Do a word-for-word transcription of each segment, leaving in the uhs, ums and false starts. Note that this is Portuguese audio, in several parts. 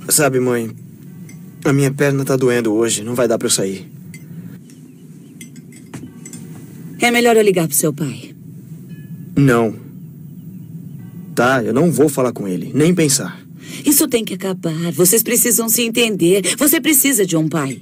Sabe, mãe, a minha perna tá doendo hoje. Não vai dar pra eu sair. É melhor eu ligar pro seu pai. Não. Tá, eu não vou falar com ele. Nem pensar. Isso tem que acabar. Vocês precisam se entender. Você precisa de um pai.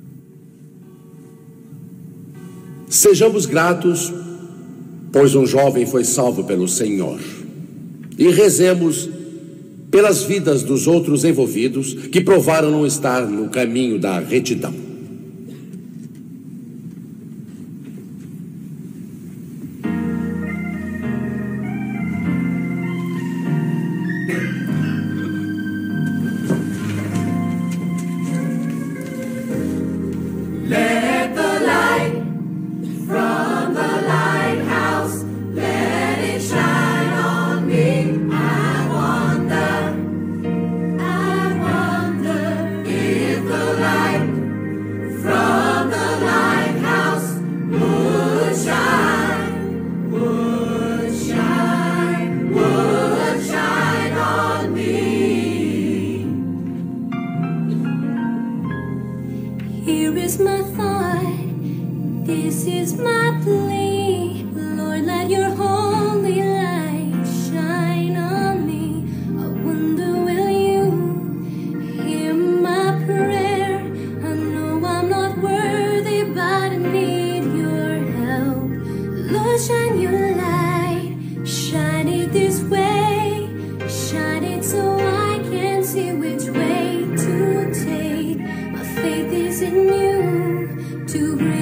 Sejamos gratos, pois um jovem foi salvo pelo Senhor. E rezemos pelas vidas dos outros envolvidos que provaram não estar no caminho da retidão. Here is my thought, this is my plea. Lord, let your holy light shine on me. I wonder, will you hear my prayer? I know I'm not worthy, but I need your help. Lord, shine your light, shine it this way. Shine it so I can see which way to take. My faith is in you to bring